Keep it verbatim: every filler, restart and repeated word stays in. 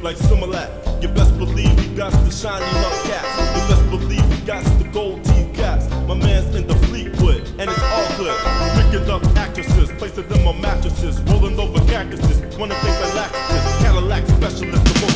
like Similac. You best believe we got the shiny hubcaps. You best believe we got the gold teeth caps. My man's in the Fleetwood, and it's all good. Picking up actresses, placing them on mattresses, rolling over cactuses, wanna taste like laxatives. Cadillac specialist, the most